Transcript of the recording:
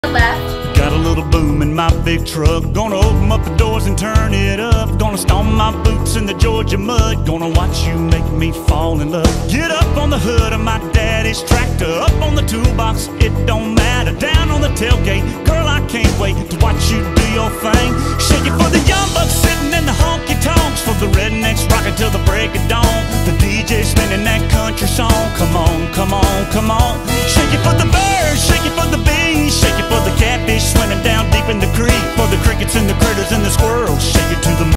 Left. Got a little boom in my big truck. Gonna open up the doors and turn it up. Gonna stomp my boots in the Georgia mud. Gonna watch you make me fall in love. Get up on the hood of my daddy's tractor. Up on the toolbox, it don't matter. Down on the tailgate, girl, I can't wait to watch you do your thing. Shake it for the young bucks sitting in the honky-tonks. For the rednecks rocking till the break of dawn. The DJ spinning that country song. Come on, come on, come on. Shake it for the birds, shake it for the bees. Shake it for the catfish swimming down deep in the creek. For the crickets and the critters and the squirrels. Shake it to the